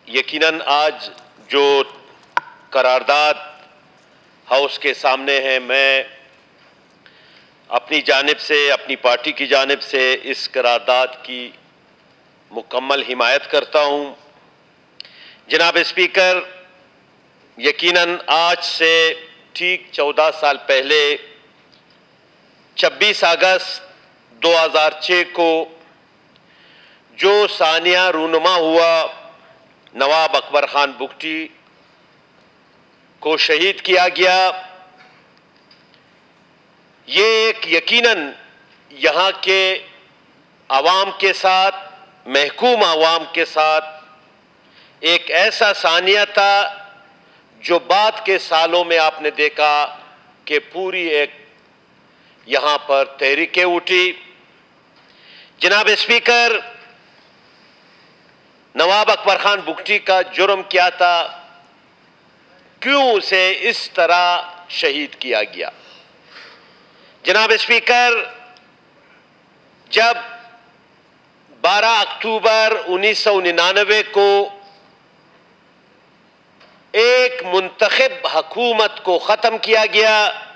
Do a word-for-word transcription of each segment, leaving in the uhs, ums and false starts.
यकीनन आज जो करारदाद हाउस के सामने है, मैं अपनी जानिब से, अपनी पार्टी की जानिब से इस करारदाद की मुकम्मल हिमायत करता हूं। जनाब स्पीकर, यकीनन आज से ठीक चौदह साल पहले छब्बीस अगस्त दो हज़ार छह को जो सानिया रूनुमा हुआ, नवाब अकबर खान बुगटी को शहीद किया गया, ये एक यकीनन यहाँ के आवाम के साथ, महकूम आवाम के साथ एक ऐसा सानिया था जो बाद के सालों में आपने देखा कि पूरी एक यहाँ पर तहरीकें उठी। जनाब स्पीकर, नवाब अकबर खान बुगटी का जुर्म क्या था, क्यों उसे इस तरह शहीद किया गया? जनाब स्पीकर, जब बारह अक्टूबर उन्नीस सौ निन्यानवे को एक मुंतखब हुकूमत को ख़त्म किया गया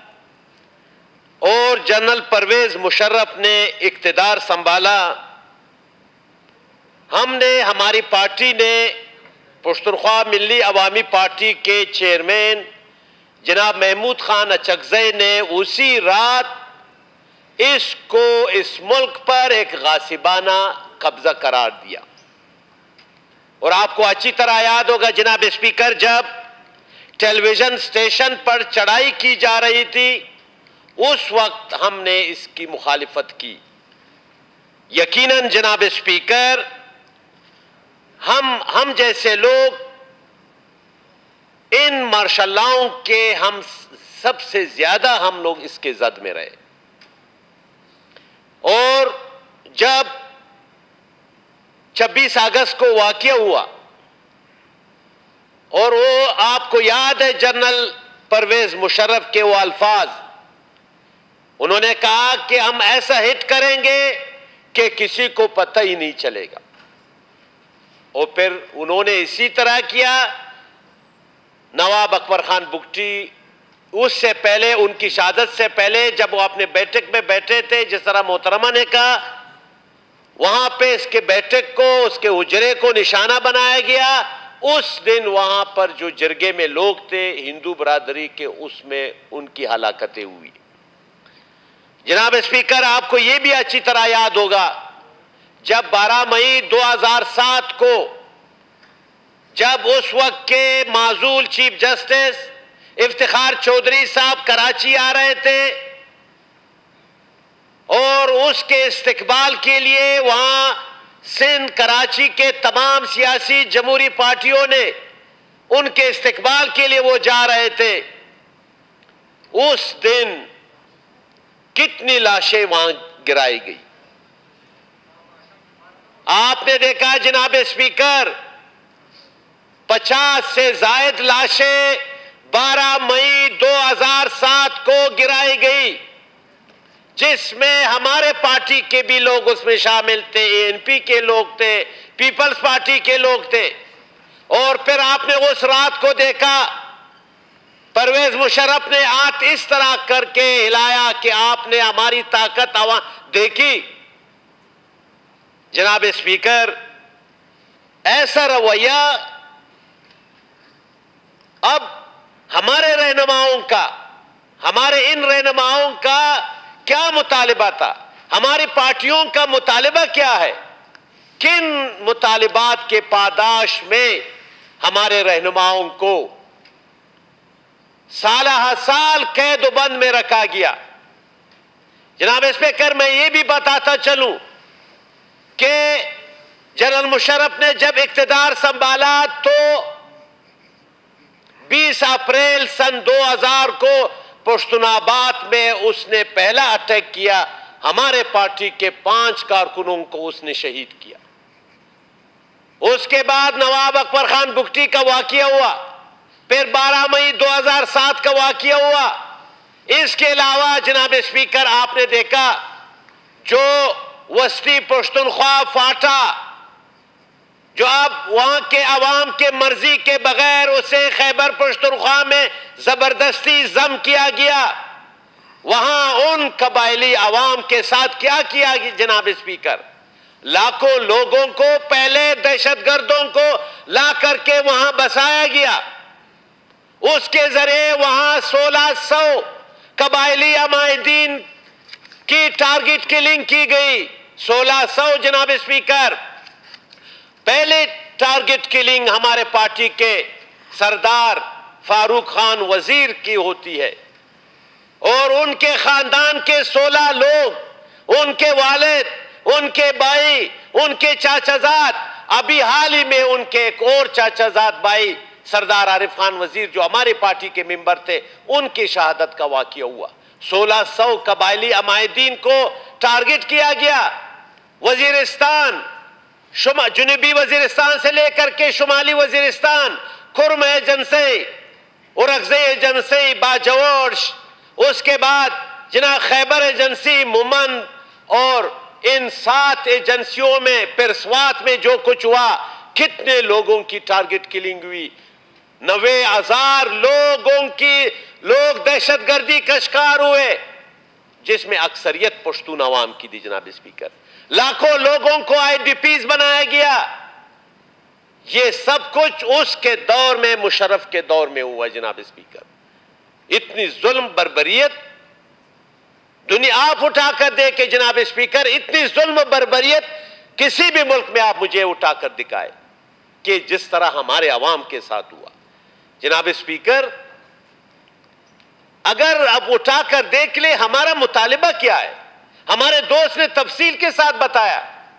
और जनरल परवेज मुशर्रफ ने इक़्तिदार संभाला, हमने, हमारी पार्टी ने, पश्तूनख्वा मिल्ली अवामी पार्टी के चेयरमैन जनाब महमूद खान अचकज़ई ने उसी रात इसको इस मुल्क पर एक गासिबाना कब्जा करार दिया। और आपको अच्छी तरह याद होगा जनाब स्पीकर, जब टेलीविजन स्टेशन पर चढ़ाई की जा रही थी उस वक्त हमने इसकी मुखालिफत की। यकीनन जनाब स्पीकर, हम हम जैसे लोग इन मार्शल्लाओं के हम सबसे ज्यादा हम लोग इसके जद में रहे। और जब छब्बीस अगस्त को वाक़या हुआ और वो आपको याद है जनरल परवेज मुशर्रफ के वो अल्फाज, उन्होंने कहा कि हम ऐसा हिट करेंगे कि किसी को पता ही नहीं चलेगा। और फिर उन्होंने इसी तरह किया। नवाब अकबर खान बुगटी उससे पहले, उनकी शहादत से पहले, जब वो अपने बैठक में बैठे थे, जिस तरह मोहतरमा ने कहा, वहां पे इसके बैठक को, उसके उजरे को निशाना बनाया गया। उस दिन वहां पर जो जरगे में लोग थे हिंदू बरादरी के, उसमें उनकी हलाकतें हुई। जनाब स्पीकर, आपको यह भी अच्छी तरह याद होगा, जब बारह मई दो हज़ार सात को, जब उस वक्त के माजूल चीफ जस्टिस इफ्तिखार चौधरी साहब कराची आ रहे थे और उसके इस्तकबाल के लिए वहां सिंध, कराची के तमाम सियासी जमहूरी पार्टियों ने उनके इस्तकबाल के लिए वो जा रहे थे, उस दिन कितनी लाशें वहां गिराई गई। आपने देखा जनाब स्पीकर, पचास से जायद लाशें बारह मई दो हज़ार सात को गिराई गई, जिसमें हमारे पार्टी के भी लोग उसमें शामिल थे, एएनपी के लोग थे, पीपल्स पार्टी के लोग थे। और फिर आपने उस रात को देखा, परवेज मुशर्रफ ने हाथ इस तरह करके हिलाया कि आपने हमारी ताकत देखी। जनाब स्पीकर, ऐसा रवैया अब हमारे रहनुमाओं का, हमारे इन रहनुमाओं का क्या मुतालिबा था, हमारी पार्टियों का मुतालिबा क्या है, किन मुतालिबात के पादाश में हमारे रहनुमाओं को साल हर साल कैद बंद में रखा गया। जनाब स्पीकर, मैं ये भी बताता चलूं कि जनरल मुशर्रफ ने जब इक़्तिदार संभाला तो बीस अप्रैल सन दो हज़ार को पश्तूनाबाद में उसने पहला अटैक किया, हमारे पार्टी के पांच कारकुनों को उसने शहीद किया। उसके बाद नवाब अकबर खान बुगटी का वाक़या हुआ, फिर बारह मई दो हज़ार सात का वाक़या हुआ। इसके अलावा जनाब स्पीकर, आपने देखा जो वस्ती पश्तूनख्वा फाटा जो अब वहां के अवाम के मर्जी के बगैर उसे खैबर पख्तूनख्वा में जबरदस्ती जम किया गया, वहां उन कबायली अवाम के साथ क्या किया गया जनाब स्पीकर? लाखों लोगों को, पहले दहशतगर्दों को ला करके वहां बसाया गया, उसके जरिए वहां सोलह सौ कबायली अमायदीन की टारगेट किलिंग की गई। सोलह सौ जनाब स्पीकर। पहले टारगेट किलिंग हमारे पार्टी के सरदार फारूक खान वजीर की होती है और उनके खानदान के सोलह लोग, उनके वालिद, उनके भाई, उनके चाचाजाद, अभी हाल ही में उनके एक और चाचाजाद भाई सरदार आरिफ खान वजीर जो हमारी पार्टी के मेंबर थे, उनकी शहादत का वाकया हुआ। सोलह सौ कबायली अमायदीन को टारगेट किया गया। वजीरिस्तान, जुनूबी वजीरिस्तान से लेकर के शुमाली वजीरिस्तान, खुर्म एजेंसी, उरगज़े एजेंसी, बाजवोश, उसके बाद जना खैबर एजेंसी, मुमन, और इन सात एजेंसियों में पिरसवात में जो कुछ हुआ, कितने लोगों की टारगेट किलिंग हुई। नब्बे हजार लोगों की लोग दहशतगर्दी का शिकार हुए, जिसमें अक्सरियत पश्तून अवाम की थी जनाब स्पीकर। लाखों लोगों को आईडीपीज बनाया गया। यह सब कुछ उसके दौर में, मुशर्रफ के दौर में हुआ जनाब स्पीकर। इतनी जुल्म बर्बरियत दुनिया आप उठाकर दे के जनाब स्पीकर, इतनी जुल्म बर्बरियत किसी भी मुल्क में आप मुझे उठाकर दिखाए कि जिस तरह हमारे अवाम के साथ हुआ। जनाब स्पीकर, अगर अब उठाकर देख ले हमारा मुतालिबा क्या है, हमारे दोस्त ने तफसील के साथ बताया।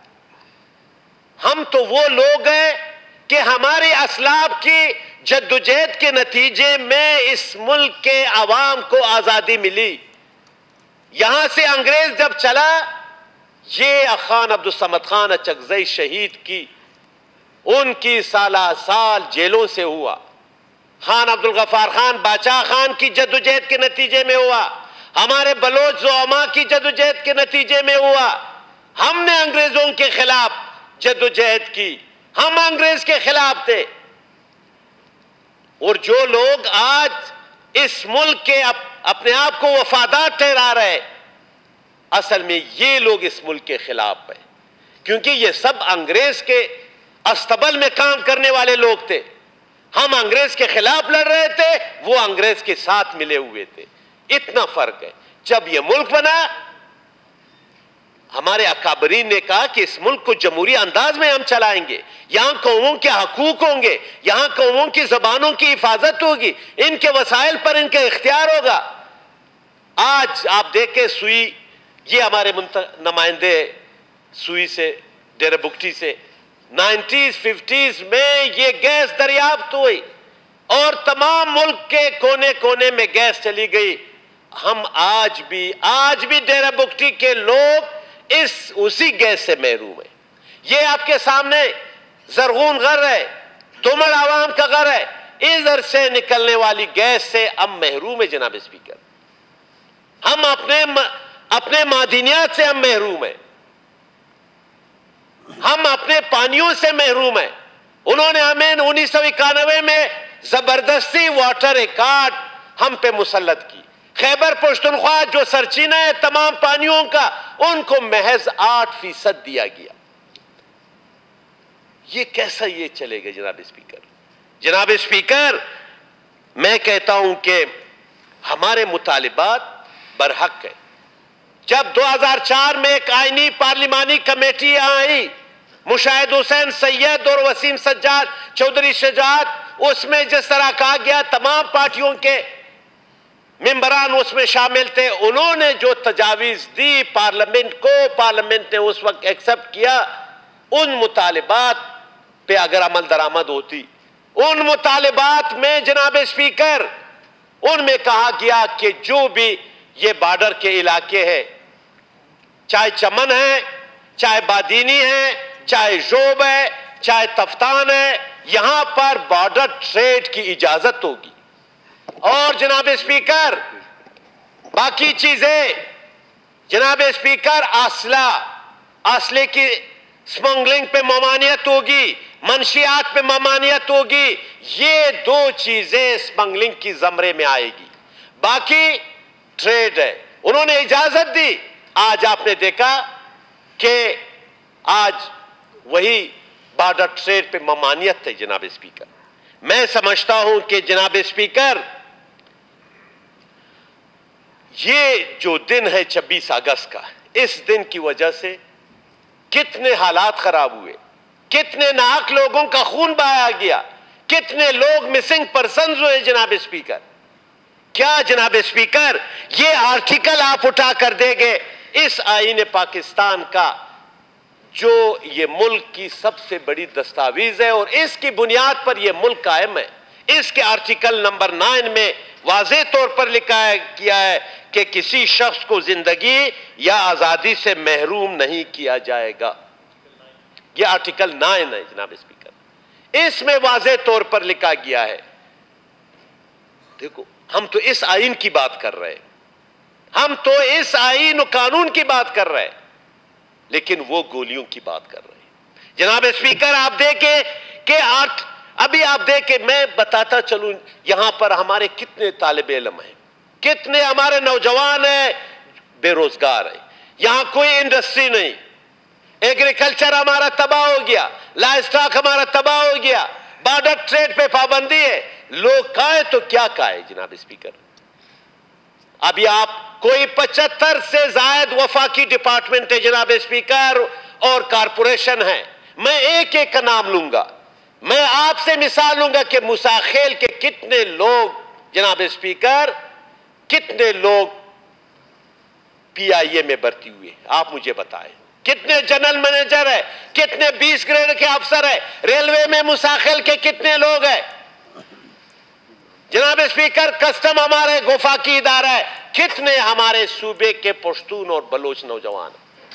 हम तो वो लोग हैं कि हमारे असलाब की जद्दोजहद के नतीजे में इस मुल्क के अवाम को आजादी मिली। यहां से अंग्रेज जब चला, ये खान अब्दुल समद खान अचकजई शहीद की, उनकी साला साल जेलों से हुआ। खान अब्दुल गफ्फार खान बादशाह खान की जद्दोजहद के नतीजे में हुआ। हमारे बलोच ज़ुअमा की जद्दोजहद के नतीजे में हुआ। हमने अंग्रेजों के खिलाफ जद्दोजहद की, हम अंग्रेज के खिलाफ थे। और जो लोग आज इस मुल्क के अप, अपने आप को वफादार ठहरा रहे, असल में ये लोग इस मुल्क के खिलाफ हैं, क्योंकि ये सब अंग्रेज के अस्तबल में काम करने वाले लोग थे। हम अंग्रेज के खिलाफ लड़ रहे थे, वो अंग्रेज के साथ मिले हुए थे। इतना फर्क है। जब ये मुल्क बना, हमारे अकाबरीन ने कहा कि इस मुल्क को जमहूरी अंदाज में हम चलाएंगे, यहां कौमों के हकूक होंगे, यहां कौमों की जबानों की हिफाजत होगी, इनके वसाइल पर इनका इख्तियार होगा। आज आप देखें, सुई, ये हमारे नुमाइंदे सुई से, डेरा बुगटी से नाइन्टीज फिफ्टीज में ये गैस दरियाफ्त हुई और तमाम मुल्क के कोने कोने में गैस चली गई। हम आज भी आज भी डेरा बुगटी के लोग इस उसी गैस से महरूम है। ये आपके सामने जरगून घर है, दुमड़ आवाम का घर है, इधर से निकलने वाली गैस से हम महरूम है जनाब स्पीकर। हम अपने अपने मादिनियात से हम महरूम है, हम अपने पानियों से महरूम है। उन्होंने हमें उन्नीस सौ इक्यानवे में जबरदस्ती वाटर रिकॉर्ड हम पे मुसल्लत की। खैबर पख्तूनख्वा जो सरचीना है तमाम पानियों का, उनको महज आठ फीसद दिया गया। ये कैसा ये चलेगा जनाब स्पीकर? जनाब स्पीकर, मैं कहता हूं कि हमारे मुतालिबात बरहक है। जब दो हज़ार चार में एक आईनी पार्लिमानी कमेटी यहां आई, मुशाहिद हुसैन सैयद और वसीम सज्जाद चौधरी शजाद, उसमें जिस तरह कहा गया तमाम पार्टियों के मेंबरान उसमें शामिल थे। उन्होंने जो तजावीज दी पार्लियामेंट को, पार्लियामेंट ने उस वक्त एक्सेप्ट किया। उन मुतालिबात पे अगर अमल दरामद होती, उन मुतालिबात में जनाब स्पीकर, उनमें कहा गया कि जो भी ये बॉर्डर के इलाके हैं, चाहे चमन है, चाहे बादीनी है, चाहे जोब है, चाहे तफ्तान है, यहां पर बॉर्डर ट्रेड की इजाजत होगी। और जनाब स्पीकर, बाकी चीजें जनाब स्पीकर, असला असले की स्मगलिंग पे ममानियत होगी, मंशियात पे ममानियत होगी, ये दो चीजें स्मगलिंग की जमरे में आएगी। बाकी ट्रेड है, उन्होंने इजाजत दी। आज आपने देखा कि आज वही बॉर्डर ट्रेड पे ममानियत है। जनाब स्पीकर, मैं समझता हूं कि जनाब स्पीकर, ये जो दिन है छब्बीस अगस्त का, इस दिन की वजह से कितने हालात खराब हुए, कितने नाहक लोगों का खून बहाया गया, कितने लोग मिसिंग पर्सन्स हुए। जनाब स्पीकर, क्या जनाब स्पीकर ये आर्टिकल आप उठा कर देंगे इस आईन पाकिस्तान का, जो ये मुल्क की सबसे बड़ी दस्तावेज है और इसकी बुनियाद पर यह मुल्क कायम है। इसके आर्टिकल नंबर नाइन में वाज़ेह तौर पर लिखा है किया है कि किसी शख्स को जिंदगी या आजादी से महरूम नहीं किया जाएगा। यह आर्टिकल नाइन है जनाब स्पीकर, इसमें वाज़ेह तौर पर लिखा गया है। देखो, हम तो इस आईन की बात कर रहे हैं, हम तो इस आईन और कानून की बात कर रहे हैं, लेकिन वो गोलियों की बात कर रहे हैं। जनाब स्पीकर, आप देखें कि आठ अभी आप देखें, मैं बताता चलूं, यहां पर हमारे कितने तालिब इल्म हैं, कितने हमारे नौजवान हैं बेरोजगार हैं। यहां कोई इंडस्ट्री नहीं, एग्रीकल्चर हमारा तबाह हो गया, लाइव स्टॉक हमारा तबाह हो गया, बॉर्डर ट्रेड पे पाबंदी है। लोग खाए तो क्या खाए जनाब स्पीकर। अभी आप कोई पचहत्तर से ज्यादा वफाकी डिपार्टमेंट है जनाब स्पीकर और कारपोरेशन है। मैं एक एक का नाम लूंगा, मैं आपसे मिसाल लूंगा कि मुसाखेल के कितने लोग जनाब स्पीकर, कितने लोग पीआईए में भर्ती हुए, आप मुझे बताएं। कितने जनरल मैनेजर है, कितने बीस ग्रेड के अफसर है, रेलवे में मुसाखेल के कितने लोग हैं जनाब स्पीकर। कस्टम हमारे वफाकी इदारा है, कितने हमारे सूबे के पश्तून और बलोच नौजवान।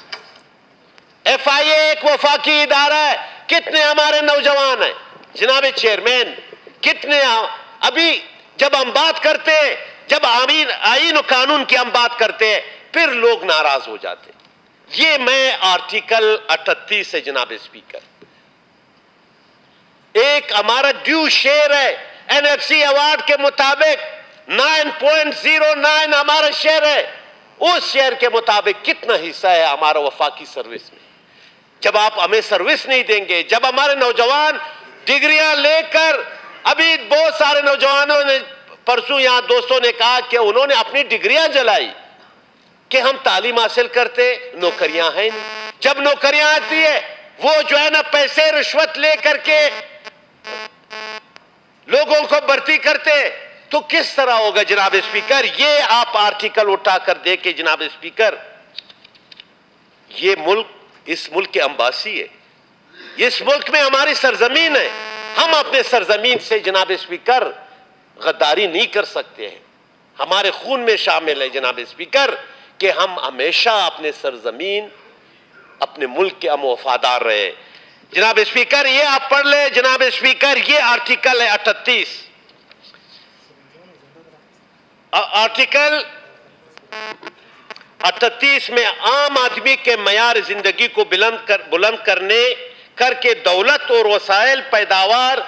एफआईए एक वफाकी इदारा है, कितने हमारे नौजवान हैं जनाब चेयरमैन। कितने अभी जब हम बात करते हैं, जब आमीन आईन और कानून की हम बात करते हैं, फिर लोग नाराज हो जाते। ये मैं आर्टिकल अठतीस है जनाब स्पीकर, एक हमारा ड्यू शेयर है एनएफसी अवार्ड के मुताबिक नौ पॉइंट ज़ीरो नौ हमारा शेयर है। उस शेयर के मुताबिक कितना हिस्सा है हमारा वफाकी सर्विस में। जब आप हमें सर्विस नहीं देंगे, जब हमारे नौजवान डिग्रियां लेकर, अभी बहुत सारे नौजवानों ने, परसों यहां दोस्तों ने कहा कि उन्होंने अपनी डिग्रियां जलाई कि हम तालीम हासिल करते, नौकरियां हैं नहीं। जब नौकरियां आती है, वो जो है ना पैसे रिश्वत लेकर के लोगों को भर्ती करते, तो किस तरह होगा जनाब स्पीकर। ये आप आर्टिकल उठाकर दे के जनाब स्पीकर, ये मुल्क, इस मुल्क के अंबासी है, इस मुल्क में हमारी सरजमीन है। हम अपने सरजमीन से जनाब स्पीकर गद्दारी नहीं कर सकते हैं, हमारे खून में शामिल है जनाब स्पीकर कि हम हमेशा अपने सरजमीन, अपने मुल्क के हम वफादार रहे। जनाब स्पीकर, ये आप पढ़ ले जनाब स्पीकर, ये आर्टिकल है अठतीस। आर्टिकल अठतीस में आम आदमी के मयार जिंदगी को बुलंद कर बुलंद करने करके दौलत और वसाइल पैदावार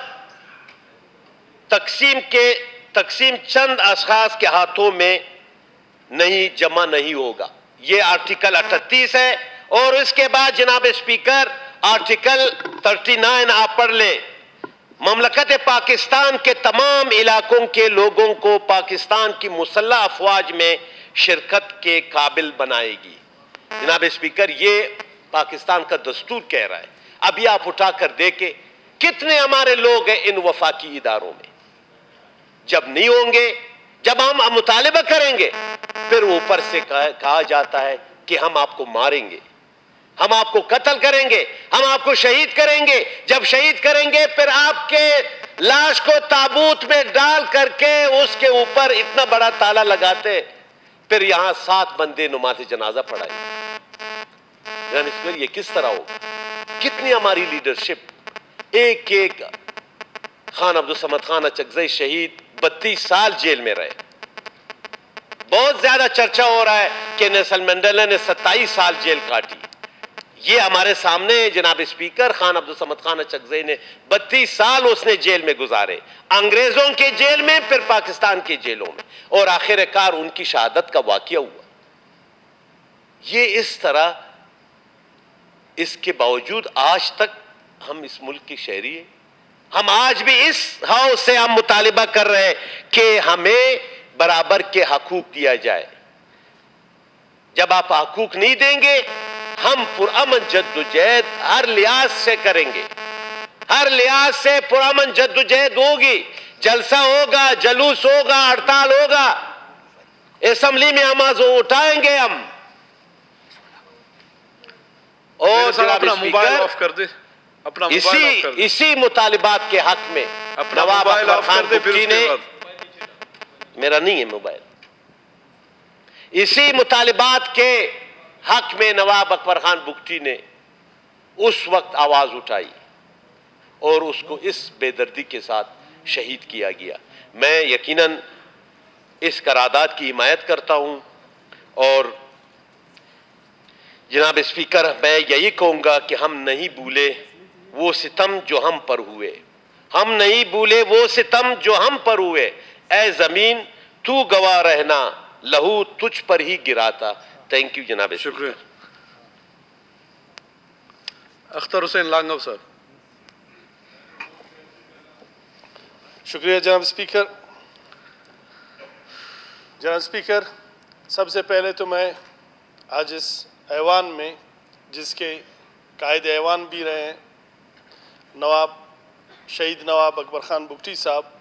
तकसीम के तकसीम चंद अशखास के हाथों में नहीं जमा नहीं होगा। ये आर्टिकल अठतीस है। और इसके बाद जनाब स्पीकर आर्टिकल उनतालीस आप पढ़ ले, ममलकत पाकिस्तान के तमाम इलाकों के लोगों को पाकिस्तान की मुसल्लह अफवाज में शिरकत के काबिल बनाएगी। जनाब स्पीकर, ये पाकिस्तान का दस्तूर कह रहा है। अभी आप उठा कर देखे कितने हमारे लोग हैं इन वफाकी इदारों में। जब नहीं होंगे, जब हम मुतालिबा करेंगे, फिर ऊपर से कहा जाता है कि हम आपको मारेंगे, हम आपको कत्ल करेंगे, हम आपको शहीद करेंगे। जब शहीद करेंगे, फिर आपके लाश को ताबूत में डाल करके उसके ऊपर इतना बड़ा ताला लगाते, फिर यहां सात बंदे नमाज जनाजा पढ़ाए। ये किस तरह होगा? कितनी हमारी लीडरशिप। एक एक खान अब्दुल समद खान अचकजई शहीद बत्तीस साल जेल में रहे। बहुत ज्यादा चर्चा हो रहा है कि नेल्सन मंडेला ने सत्ताईस साल जेल काटी। ये हमारे सामने जनाब स्पीकर खान अब्दुल समद खान अचकज़ई ने बत्तीस साल उसने जेल में गुजारे, अंग्रेजों के जेल में, फिर पाकिस्तान के जेलों में, और आखिरकार उनकी शहादत का वाक़या हुआ। ये इस तरह, इसके बावजूद आज तक हम इस मुल्क के शहरी हैं। हम आज भी इस हाउस से हम मुतालिबा कर रहे हैं कि हमें बराबर के हकूक दिया जाए। जब आप हकूक नहीं देंगे, हम पुरअमन जद्दोजहद हर लिहाज से करेंगे, हर लिहाज से पुरअमन जद्दोजहद होगी, जलसा होगा, जलूस होगा, हड़ताल होगा, असेंबली में आवाज उठाएंगे हम। और जनाब मोबाइल ऑफ कर दे, अपना इसी ऑफ कर दे। इसी मुतालिबात के हक में नवाब अकबर खान बुगटी ने, मेरा नहीं है मोबाइल, इसी मुतालिबात के हक में नवाब अकबर खान बुगटी ने उस वक्त आवाज उठाई और उसको इस बेदर्दी के साथ शहीद किया गया। मैं यकीनन इस करारदाद की हिमायत करता हूं और जनाब स्पीकर, मैं यही कहूंगा कि हम नहीं भूले वो सितम जो हम पर हुए, हम नहीं भूले वो सितम जो हम पर हुए। ए जमीन तू गवाह रहना, लहू तुझ पर ही गिरा था। थैंक यू जनाब। शुक्रिया। अख्तर हुसैन लांगव साहब। शुक्रिया जनाब स्पीकर। जनाब स्पीकर, सबसे पहले तो मैं आज इस ऐवान में, जिसके कायद ऐवान भी रहे हैं नवाब शहीद नवाब अकबर खान बुगटी साहब,